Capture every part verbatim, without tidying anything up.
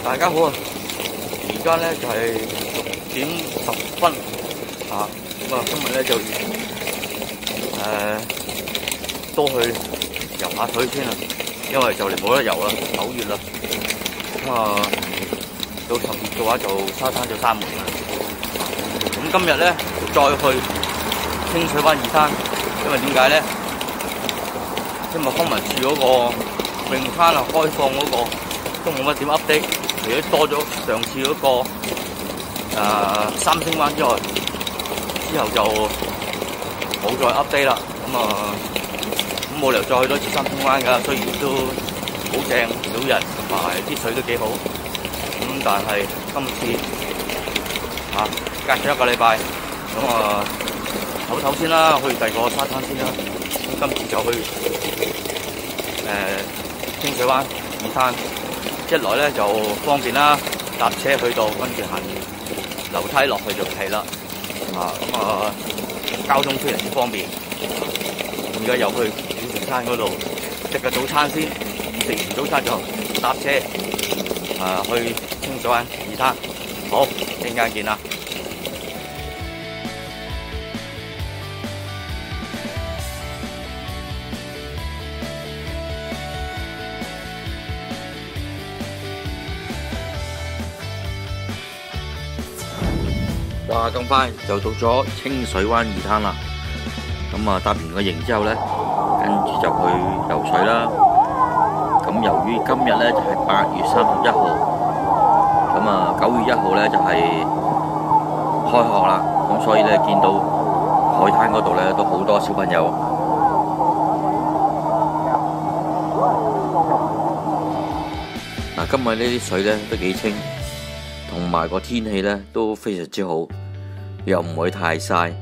大家好啊！而家咧就係六點十分啊，咁啊今日咧就誒、呃、都去游下水先啦，因為就嚟冇得游啦，九月啦，咁啊到十月嘅話就沙灘就閂門啦。咁今日咧再去清水灣二灘，因為點解咧？因為康文署嗰個泳灘啊開放嗰、那個都冇乜點 update，除咗多咗上次嗰、那個誒、呃、三星灣之外，之後就冇再 update 啦。咁啊，咁冇理由再去多次三星灣㗎，雖然都好正，少人同埋啲水都幾好。咁但係今次啊隔咗一個禮拜，咁啊唞唞先啦，去第二個沙灘先啦。咁今次就去誒、呃、清水灣二灘。一來咧就方便啦，搭車去到，跟住行樓梯落去就係啦。啊，咁啊交通非常之方便。而家又去小食餐嗰度食個早餐先，食完早餐就搭車啊去清水灣二灘。好，陣間見啦。哇！咁快就到咗清水灣二灘啦。咁啊搭完個營之後咧，跟住就去游水啦。咁由於今日咧就係八月三十一號，咁啊九月一號咧就係開學啦。咁所以咧見到海灘嗰度咧都好多小朋友。嗱，今日呢啲水咧都幾清，同埋個天氣咧都非常之好。又唔會太曬。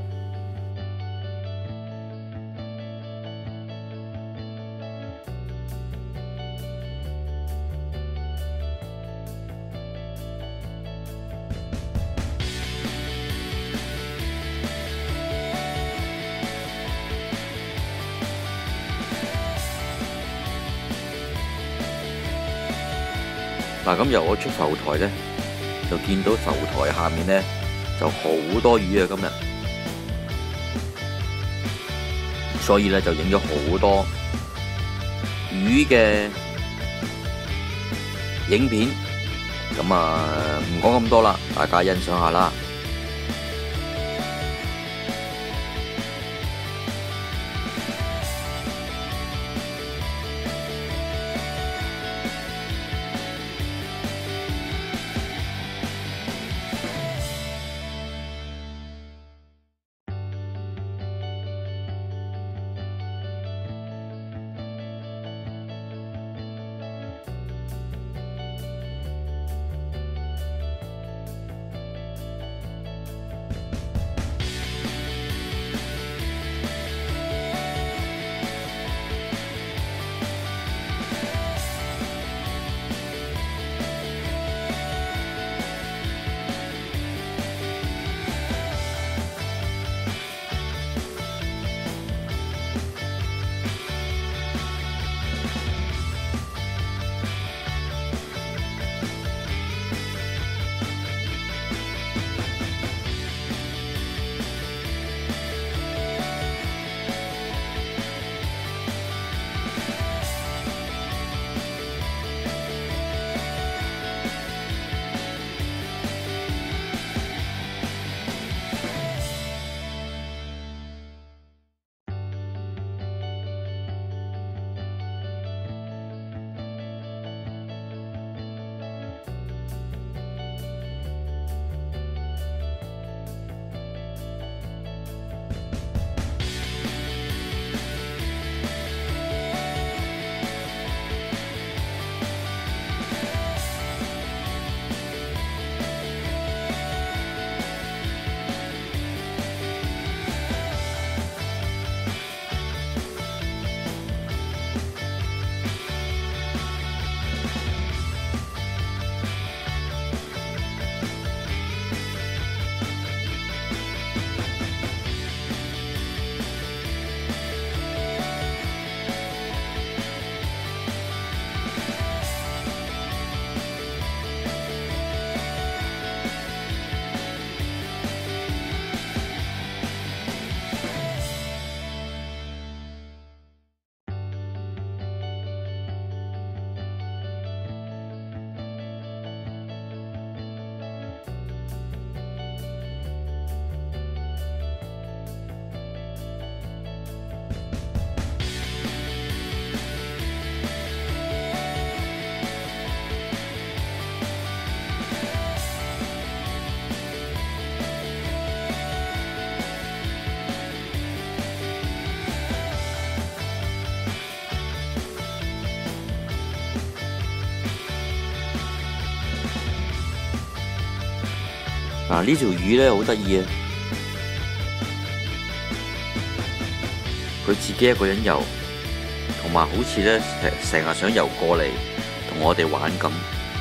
嗱，咁由我出浮台咧，就見到浮台下面咧就好多魚啊！今日，所以咧就影咗好多魚嘅影片。咁啊，唔講咁多啦，大家欣賞下啦。 嗱，呢條魚咧好得意啊！佢自己一個人游，同埋好似咧成成日想游過嚟同我哋玩咁。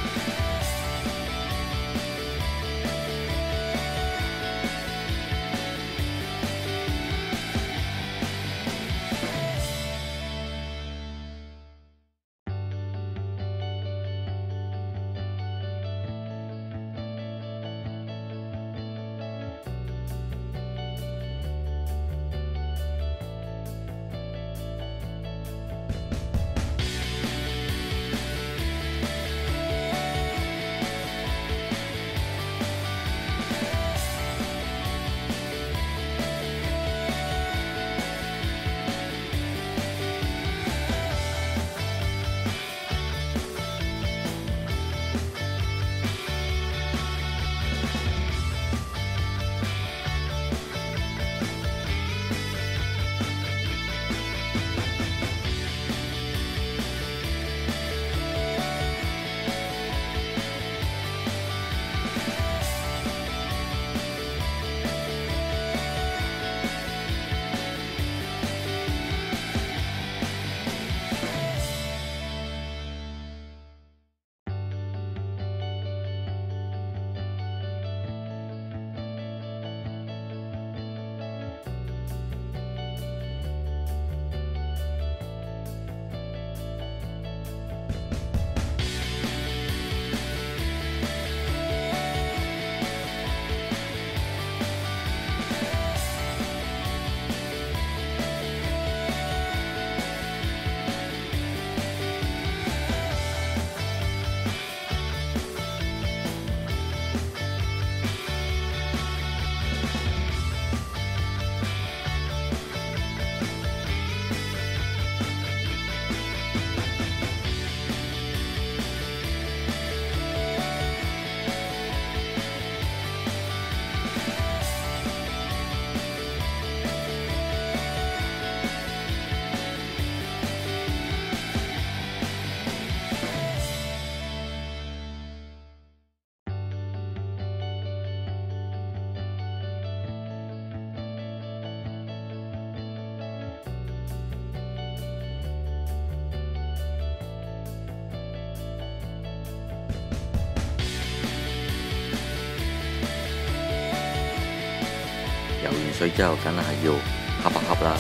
游完水之後，梗係要瞌下瞌啦。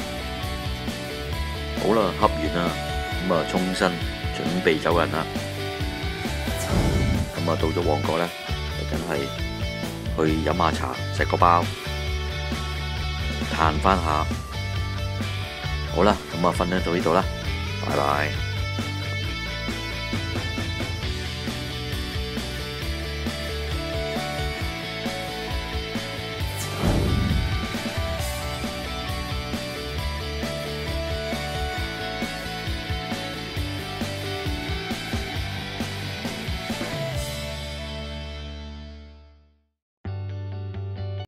好啦，瞌完啦，咁啊沖身準備走人啦。咁啊到咗旺角咧，就梗係去飲下茶，食個包，嘆翻下。好啦，咁啊分享到呢度啦，拜拜。